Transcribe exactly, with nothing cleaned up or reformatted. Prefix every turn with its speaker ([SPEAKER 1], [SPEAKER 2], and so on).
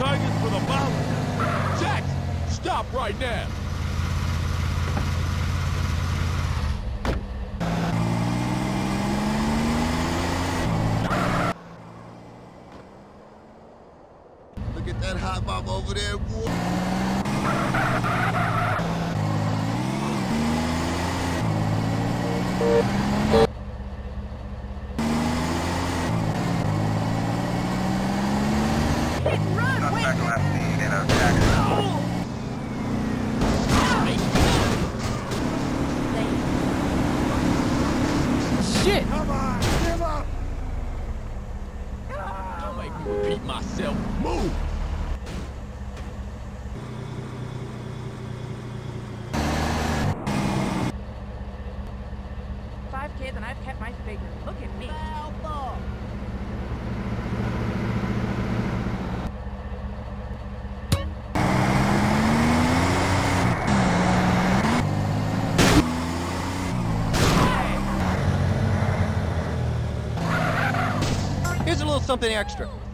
[SPEAKER 1] Tigers for the mountain. Jax, stop right now.
[SPEAKER 2] Look at that hot mom over there, boy.
[SPEAKER 1] Shit! Come on, give up! Don't make me repeat myself. Move!
[SPEAKER 3] Five kids and I've kept my figure. Look at me. Alpha.
[SPEAKER 4] Here's a little something extra.